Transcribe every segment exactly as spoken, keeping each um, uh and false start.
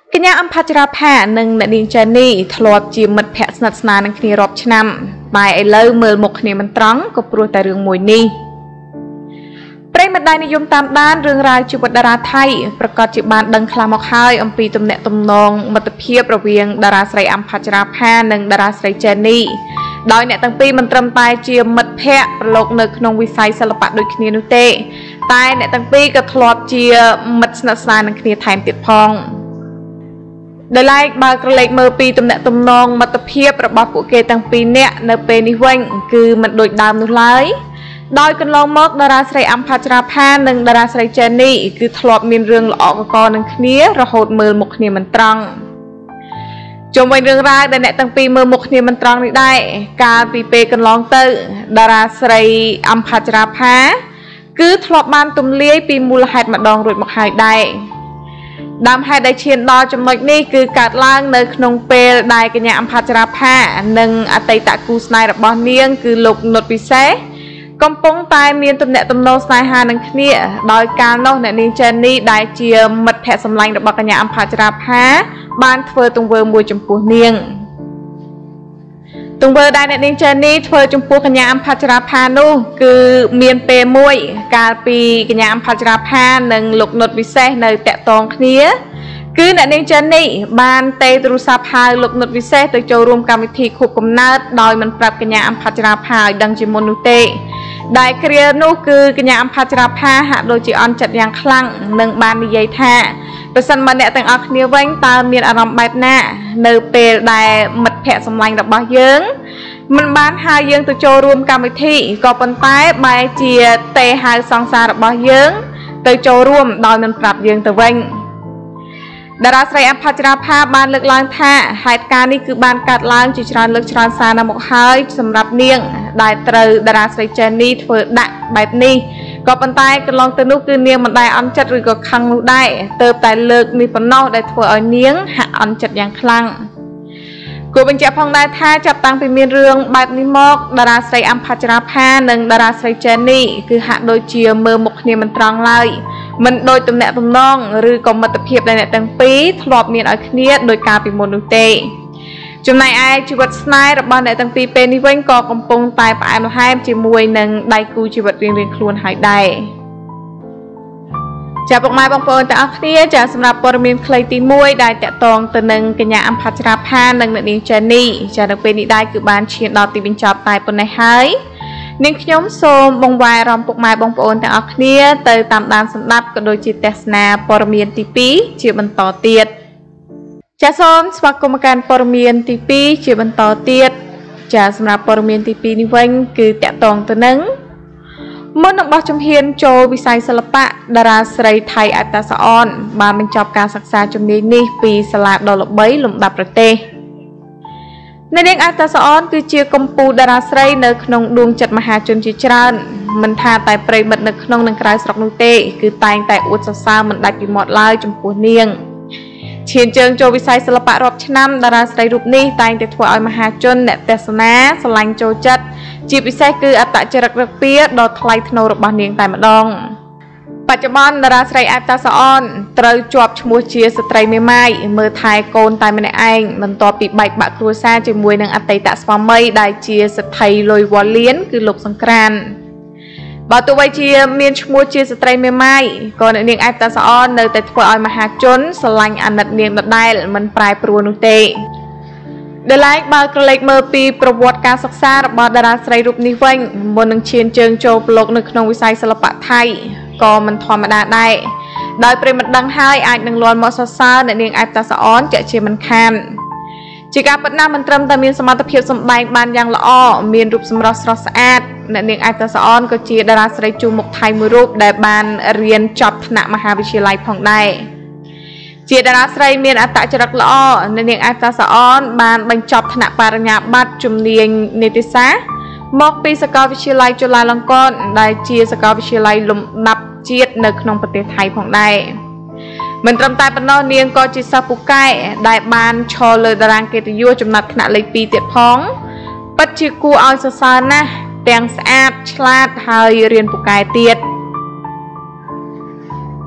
កញ្ញាអំផាចរាផានិងអ្នកនាងចានីធ្លាប់ជាមិត្តភក្តិស្និទ្ធស្នាលនឹងគ្នារាប់ឆ្នាំតែឥឡូវមើលមុខគ្នាមិនត្រង់ក៏ព្រោះតែរឿងមួយនេះប្រិយមិត្តដែលនិយមតាមដានរឿងរ៉ាវជីវិតតារាថៃប្រកាសជាបានដឹងខ្លះមកហើយអំពីទំនាក់ទំនងមិត្តភាពរវាងតារាស្រីអំផាចរាផានិងតារាស្រីចានីដោយអ្នកទាំងពីរមិនត្រឹមតែជាមិត្តភក្តិប្រឡូកនៅក្នុងវិស័យសិល្បៈដូចគ្នានោះទេតែអ្នកទាំងពីរក៏ធ្លាប់ជាមិត្តស្និទ្ធស្នាលនឹងគ្នាថែមទៀតផងដោយឡែកបើក្រឡេកមើលពីទំនាក់ទំនងមិត្តភាពរបស់ពួកគេទាំងពីរនាក់នៅពេលនេះវិញគឺមិនដូចដើមនោះឡើយដោយកន្លងមកតារាស្រីអំផាចរាផានិងតារាស្រីចានីគឺធ្លាប់មានរឿងល្អកកនឹងគ្នារហូតមើលមុខគ្នាមិនត្រង់ជុំវិញរឿងរ៉ាវដែលអ្នកទាំងពីរមើលមុខគ្នាមិនត្រង់នេះដែរកាលពីពេលកន្លងទៅតារាស្រីអំផាចរាផាគឺធ្លាប់បានទម្លាយពីមូលហេតុម្ដងរួចមកហើយដែរដើមហេតុដែលឈានដល់ចំណុចនេះគឺកើតឡើងនៅក្នុងពេលដែលកញ្ញាអំផាចរាផានិងអតីតគូស្នេហ៍របស់នាងគឺលោកនុតពិសេសកំពុងតែមានទំនាក់ទំនងស្នេហានឹងគ្នាដោយកាលនោះអ្នកនាងចានីដែលជាមិត្តភក្តិសម្លាញ់របស់កញ្ញាអំផាចរាផាបានធ្វើទង្វើមួយចំពោះនាងទង្វើដែលអ្នកនាងចានីធ្វើចំពោះកញ្ញាអំផាចរាផានោះគឺមានពេលមួយកាលពីកញ្ញាអំផាចរាផានិងលោកនុតពិសេសនៅតាក់ទងគ្នាគឺអ្នកនាងចានីបានទេទូរស័ព្ទហៅលោកនុតពិសេសទៅចូលរួមកម្មវិធីខួបកំណើតដោយមិនប្រាប់កញ្ញាអំផាចរាផាឲ្យដឹងជាមុននោះទេដែលគ្រានោះគឺកញ្ញាអំផាចរាផាហាក់ដូចជាអន់ចិត្តយ៉ាងខ្លាំងនិងបាននិយាយថាប្រសិនបើអ្នកទាំងអស់គ្នាវិញតើមានអារម្មណ៍បែបណានៅពេលដែលមិត្តភក្តិសម្លាញ់របស់យើងមិនបានហៅយើងទៅចូលរួមកម្មវិធីក៏ប៉ុន្តែបែរជាទេហៅសង្សាររបស់យើងទៅចូលរួមដោយមិនប្រាប់យើងទៅវិញតារាស្រីអំផាចរាផាបានលើកឡើងថាហេតុការណ៍នេះគឺបានកើតឡើងជាច្រើនលើកច្រើនសារណាស់មកហើយសម្រាប់នាងដែលត្រូវតារាស្រីចានីធ្វើដាក់បែបនេះក៏ប៉ុន្តែកន្លងទៅនោះគឺនាងមិនដែលអន់ចិត្តឬក៏ខឹងនោះដែរទើបតែលើកនេះប៉ុណ្ណោះដែលធ្វើឲ្យនាងហាក់អន់ចិត្តយ៉ាងខ្លាំងគួរបញ្ជាក់ផងដែរថាចាប់តាំងពីមានរឿងបែបនេះមកតារាស្រីអំផាចរាផានិងតារាស្រីចានីគឺហាក់ដូចជាមើលមុខគ្នាមិនត្រង់ឡើយមិនដូចទំនាក់ទំនងឬក៏មិត្តភាពដែលអ្នកទាំងពីរធ្លាប់មានឲ្យគ្នាដោយកាលពីមុននោះទេចំណែកឯជីវិតស្នេហ៍របស់អ្នកទាំងពីរពេលនេះវិញក៏កំពុងតែផ្អែមល្ហែមជាមួយនឹងដៃគូជីវិតរៀងៗខ្លួនហើយដែរចាពុកម៉ែបងប្អូនទាំងអស់គ្នាចាសម្រាប់ព័ត៌មានខ្លីទីមួយដែលតាក់ទងទៅនឹងកញ្ញាអំផាចរាផានិងអ្នកនាងចានីចានៅពេលនេះដែរគឺបានឈានដល់ទីបញ្ចប់តែប៉ុណ្ណេះហើយនាងខ្ញុំសូមបង្វែរអារម្មណ៍ពុកម៉ែបងប្អូនទាំងអស់គ្នាទៅតាមដានស្ដាប់ក៏ដូចជាទស្សនាព័ត៌មានទីពីរជាបន្តទៀតចាសូមស្វាគមន៍មកកាន់ព័ត៌មានទីពីរជាបន្តទៀតចាសម្រាប់ព័ត៌មានទីពីរនេះវិញគឺតាក់ទងទៅនឹងមុននឹងបោះជំហានចូលវិស័យសិល្បៈតារាស្រីថៃអត្តសអនបានបញ្ចប់ការសិក្សាជំនាញនេះពីសាលាដ៏ល្បីលំដាប់ប្រទេសអ្នកនាងអត្តសអនគឺជាកម្ពុជាតារាស្រីនៅក្នុងដួងចិត្តមហាជនជាច្រើនមិនថាតែប្រិយមិត្តនៅក្នុងនិងក្រៅស្រុកនោះទេគឺតែងតែអួតសរសើរមិនដាច់ពីមាត់ឡើយចំពោះនាងឈានជើងចូលវិស័យសិល្បៈរាប់ឆ្នាំតារាស្រីរូបនេះតែងតែធ្វើឲ្យមហាជនអ្នកទស្សនាស្រឡាញ់ចូលចិត្តជាពិសេសគឺអត្តចរិតរឹកពីដ៏ថ្លៃថ្នូររបស់នាងតែម្ដងបច្ចុប្បន្នតារាស្រីអត្តសអនត្រូវជាប់ឈ្មោះជាស្ត្រីមេម៉ាយមើលថែកូនតែម្នាក់ឯងបន្ទាប់ពីបែកបាក់គ្រួសារជាមួយនឹងអតីតស្វាមីដែលជាស្ថិលុយវ៉ាលៀនគឺលោកសង្ក្រានបើទោះបីជាមានឈ្មោះជាស្ត្រីមេម៉ាយក៏អ្នកនាងអត្តសអននៅតែធ្វើឲ្យមហាជនស្រឡាញ់អាណិតនាងដដែលមិនប្រែប្រួលនោះទេដែលឡែកបើក្រឡេកមើលពីប្រវត្តិការសិក្សារបស់តារាស្រីរូបនេះវិញមុននឹងឈានជើងចូលប្រឡូកនៅក្នុងវិស័យសិល្បៈថៃក៏មិនធម្មតាដែរដោយប្រិមត្តដឹងហើយអាចនឹងលាន់មកសរសើរអ្នកនាងអត្តសអនជាជាមិនខានជាការពិតណាស់មិនត្រឹមតែមានសមត្ថភាពសម្ដែងបានយ៉ាងល្អមានរូបសម្រស់ស្រស់ស្អាតអ្នកនាងអត្តសអនក៏ជាតារាស្រីជួរមុខថៃមួយរូបដែលបានរៀនចប់ថ្នាក់មហាវិទ្យាល័យផងដែរជាតារាស្រីមានអត្តចរិតល្អអ្នកនាងអត្តសអនបានបញ្ចប់ថ្នាក់បរិញ្ញាបត្រជំនាញនីតិសាស្ត្រមកពីសាកលវិទ្យាល័យจุฬาលង្កនដែលជាសាកលវិទ្យាល័យលំដាប់ជាតិនៅក្នុងប្រទេសថៃផងដែរមិនត្រឹមតែប៉ុណ្ណោះនាងក៏ជាសិស្សពូកែដែលបានឈរលើតារាងកិត្តិយសចំណាត់ថ្នាក់លេខពីរទៀតផងពិតជាគួរឲ្យសរសើរណាស់ទាំងស្អាតឆ្លាតហើយរៀនពូកែទៀត ច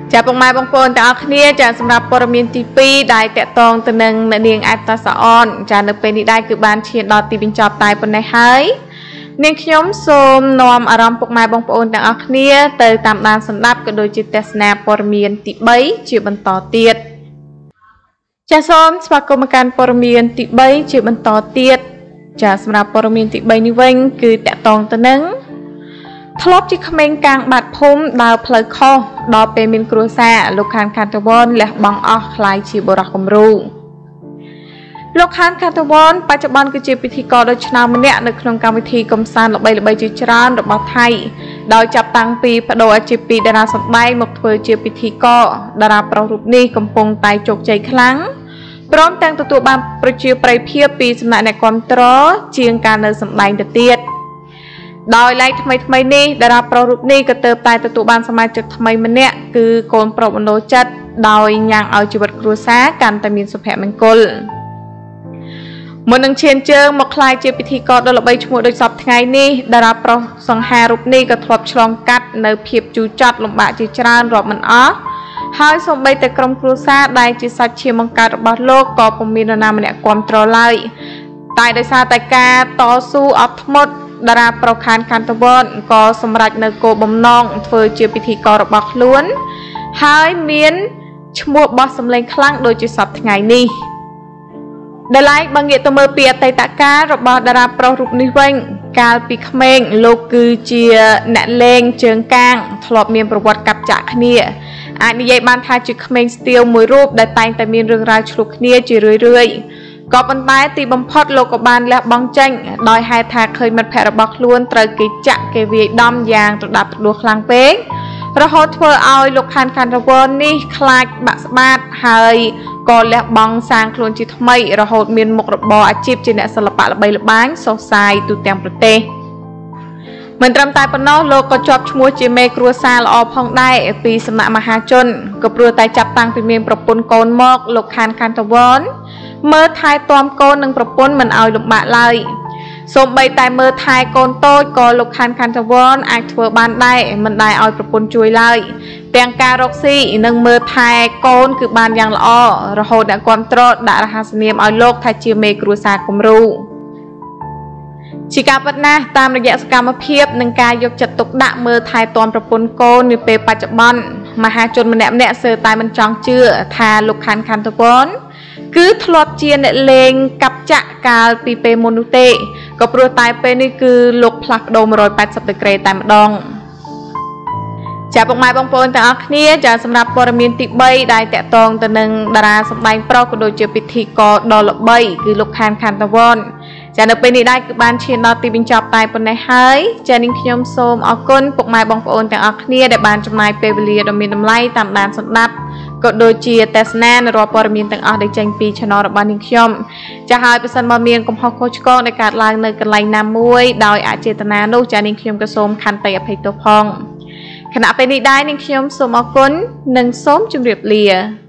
ចាពុកម៉ែបងប្អូនទាំងអស់គ្នាចាសម្រាប់ព័ត៌មានទីពីរដែលតកតងទៅនឹងអ្នកនាងអេតាសាអនចានៅពេលនេះដែរគឺបានឈានដល់ទីបញ្ចប់តែប៉ុណ្ណេះហើយនាងខ្ញុំសូមនាំអារម្មណ៍ពុកម៉ែបងប្អូនទាំងអស់គ្នាទៅតាមដានសម្ដាប់ក៏ដូចជាទស្សនាព័ត៌មានទីបីជាបន្តទៀតចាសូមស្វាគមន៍មកកាន់ព័ត៌មានទីបីជាបន្តទៀតចាសម្រាប់ព័ត៌មានទីបីនេះវិញគឺតកតងទៅនឹងធ្លាប់ជាក្មេងកាងបាត់ភូមិដើរផ្លូវខុសដល់ពេលមានគ្រួសារលោកខានកាតវ៉នលះបង់អស់ខ្លាយជាបរិះគំរូលោកខានកាតវ៉នបច្ចុប្បន្នគឺជាពិធីករដ៏ឆ្នើមម្នាក់នៅក្នុងកម្មវិធីកំសាន្តល្បីៗជាច្រើនរបស់ថៃដោយចាប់តាំងពីបដូរអាជីពពីតារាសម្ដែងមកធ្វើជាពិធីករតារាប្រុសរូបនេះកំពុងតែជោគជ័យខ្លាំងព្រមទាំងទទួលបានប្រជាប្រិយភាពពីសំណាក់អ្នកគាំទ្រជាងការនៅសម្ដែងទៅទៀតដោយឡែកថ្មីថ្មីនេះតារាប្រុសរូបនេះក៏ទើបតែទទួលបានសមាជិកថ្មីម្នាក់គឺកូនប្រុសមនោចិត្តដោយញ៉ាំងឲ្យជីវិតគ្រួសារកាន់តែមានសុភមង្គលមុននឹងឈានជើងមកខ្លាយជាពិធីករដ៏ល្បីឈ្មោះដូចសពថ្ងៃនេះតារាប្រុសសង្ហារូបនេះក៏ធ្លាប់ឆ្លងកាត់នៅភាពជូរចត់លំបាកជាច្រើនរាប់មិនអស់ហើយសូម្បីតែក្រុមគ្រួសារដែលជាសាច់ឈាមបង្កើតរបស់លោកក៏ពុំមាននរណាម្នាក់គាំទ្រឡើយតែដោយសារតែការតស៊ូអត់ធ្មត់តារាប្រុសខានកាតវ៉នក៏សម្រេចនៅគោលបំណងធ្វើជាពិធីកររបស់ខ្លួនហើយមានឈ្មោះបោះសម្លេងខ្លាំងដូចជាសពថ្ងៃនេះដែលឡែកបើងាកទៅមើលពីអតីតកាលរបស់តារាប្រុសរូបនេះវិញកាលពីក្មេងលោកគឺជាអ្នកលេងជើងកាងធ្លាប់មានប្រវត្តិកាប់ចាក់គ្នាអាចនិយាយបានថាជាក្មេងស្ទាវមួយរូបដែលតែងតែមានរឿងរ៉ាវឆ្លុះគ្នាជារឿយៗក៏ប៉ុន្តែទីបំផុតលោកក៏បានលះបង់ចេញដោយហេតុថាឃើញមិត្តភ័ក្តិរបស់ខ្លួនត្រូវគេចាក់គេវាយដំយ៉ាងត្រដាប់ត្រដួសខ្លាំងពេករហូតធ្វើឲ្យលោកខានកាតវ៉ននេះខ្លាចបាក់ស្បាតហើយក៏លះបង់សាងខ្លួនជាថ្មីរហូតមានមុខរបរអាជីពជាអ្នកសិល្បៈល្បីល្បាញសុសសាយទូទាំងប្រទេសមិនត្រឹមតែប៉ុណ្ណោះលោកក៏ជាប់ឈ្មោះជាមេគ្រួសារល្អផងដែរពីសំណាក់មហាជនក៏ព្រោះតែចាប់តាំងពីមានប្រពន្ធកូនមកលោកខានកាតវ៉នមើលថែទាំកូននិងប្រពន្ធមិនឲ្យលំបាកឡើយសូម្បីតែមើលថែកូនតូចក៏លោកខានកាតវ៉នអាចធ្វើបានដែរមិនដែរឲ្យប្រពន្ធជួយឡើយទាំងការរកស៊ីនិងមើលថែកូនគឺបានយ៉ាងល្អរហូតអ្នកគាំទ្រដាក់រហស្សនាមឲ្យលោកថាជាមេគ្រួសារគំរូជាការពិតណាស់តាមរយៈសកម្មភាពនិងការយកចិត្តទុកដាក់មើលថែទាំប្រពន្ធកូននាពេលបច្ចុប្បន្នមហាជនម្នាក់ម្នាក់សើតែមិនចង់ជឿថាលោកខានកាតវ៉នគឺធ្លាប់ជាអ្នកលេងកាប់ចាក់កាលពីពេលមុននោះទេក៏ព្រោះតែពេលនេះគឺលោកផ្លាស់ប្ដូរមួយរយប៉ែតសិបដឺក្រេតែម្ដងចាពុកម៉ែបងប្អូនទាំងអស់គ្នាចាសម្រាប់ព័ត៌មានទីបីដែលតកតងទៅនឹងតារាសម្ដែងប្រុសក៏ដូចជាពិធីករដ៏ល្បីគឺលោកខានកាតវ៉នចានៅពេលនេះដែរគឺបានឈានដល់ទីបញ្ចប់តែប៉ុណ្ណេះហើយចានាងខ្ញុំសូមអរគុណពុកម៉ែបងប្អូនទាំងអស់គ្នាដែលបានចំណាយពេលវេលាដ៏មានតម្លៃតាមដានស្ដាប់ក៏ដូចជាទស្សនានៅរាល់ព័ត៌មានទាំងអស់ដែលចេញពី Channel របស់នាងខ្ញុំចាហើយបើសិនមកមានកំហុសខុសឆ្គងដែលកើតឡើងនៅកន្លែងណាមួយដោយអចេតនានោះចានាងខ្ញុំក៏សូមខន្តីអភ័យទោសផងខណៈពេលនេះដែរនាងខ្ញុំសូមអរគុណនិងសូមជម្រាបលា